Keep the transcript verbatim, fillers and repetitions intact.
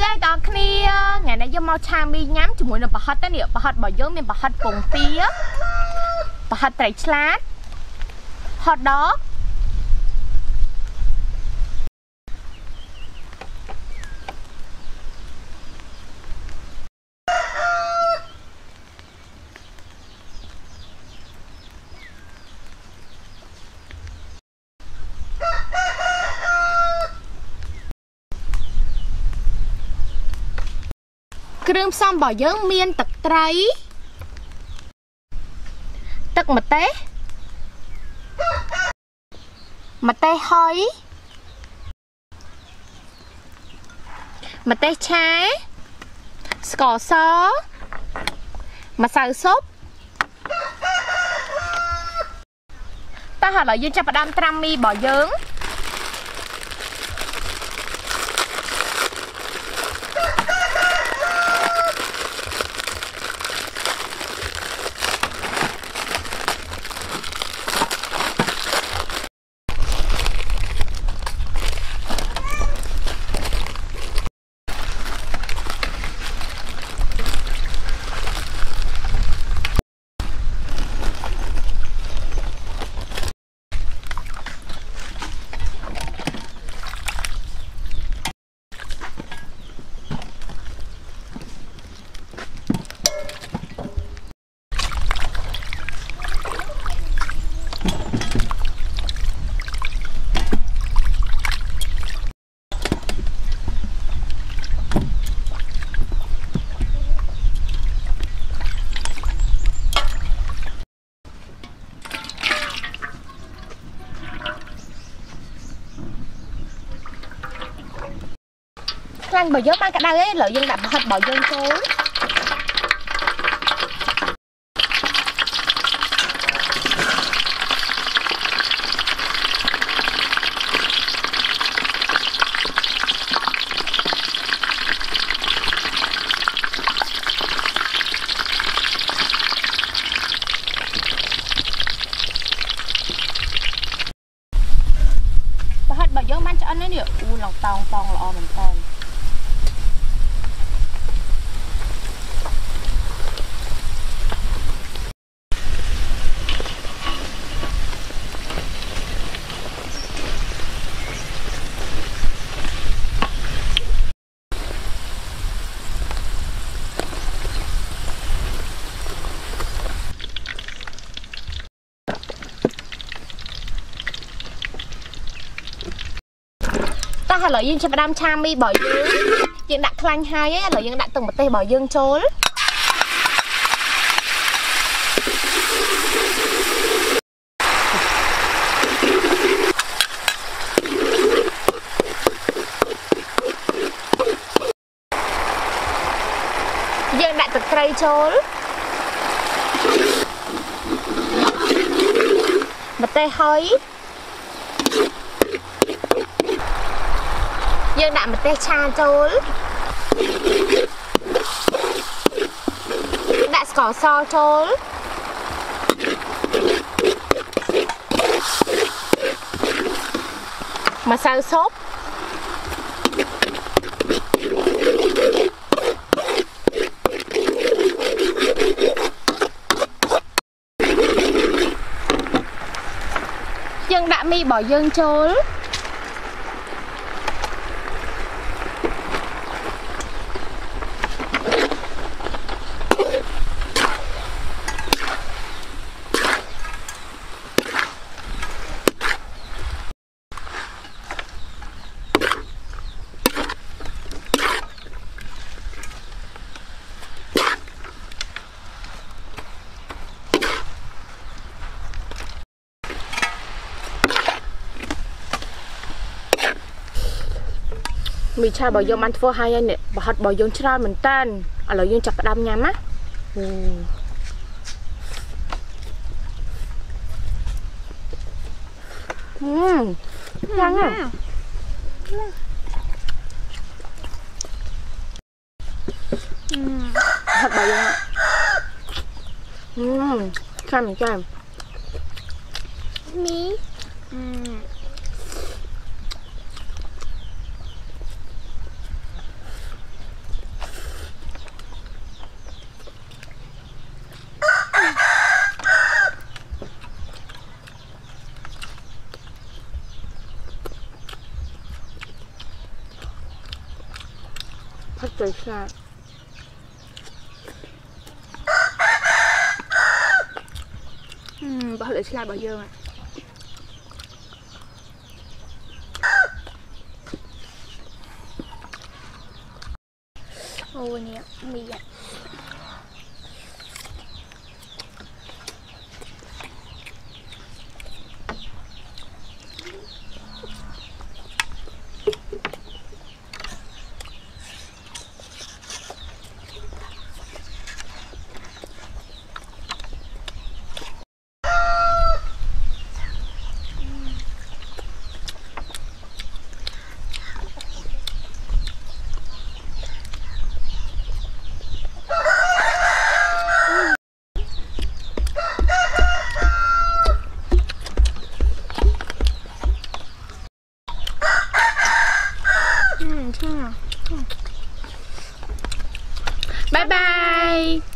Sẽ có kia ngày nay do mau cham đi nhắm cho mỗi lần bà hot tới nè bà hot bỏ vô mình bà hot bùng tía bà hot tẩy slát hot dog Krương xong bỏ dưỡng miên tật trái Tật mật tế Mật tế hơi Mật tế trái Scỏ xó Mật xào sốt Ta hỏi là dương cho bà đam trăm mi bỏ dưỡng Anh bỏ dốt mang cả đây ấy, lợi dân đặt hết bỏ dân số bỏ hết bỏ dốt mang cho anh ấy nè u lòng tòng tòng là o mình tòng ta hay lợi dương cho bà đam cham mi bỏ dương dương đặt khanh hai ấy lợi dương đặt từng một tay bỏ dương trốn dương đặt từng cây trốn một tay hơi dương đã một tay cha trốn đã cỏ so trốn mà sao sốt dương đã mi bỏ dương trốn mì cha bỏ vô ăn phô hai anh nè bỏ hạt bỏ vô chả mình tan ở lại dương chặt đam nhám á ừm ngon à hạt bỏ vô ừm cam cam mí Hết trời xa. Uhm, bỏ lại slide bao giờ mà. Ôi nè, mì ạ. Bye bye.